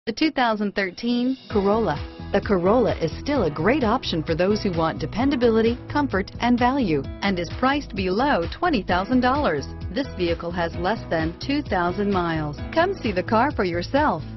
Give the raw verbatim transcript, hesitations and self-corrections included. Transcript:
The two thousand thirteen Corolla. The Corolla is still a great option for those who want dependability, comfort, and value, and is priced below twenty thousand dollars. This vehicle has less than two thousand miles. Come see the car for yourself.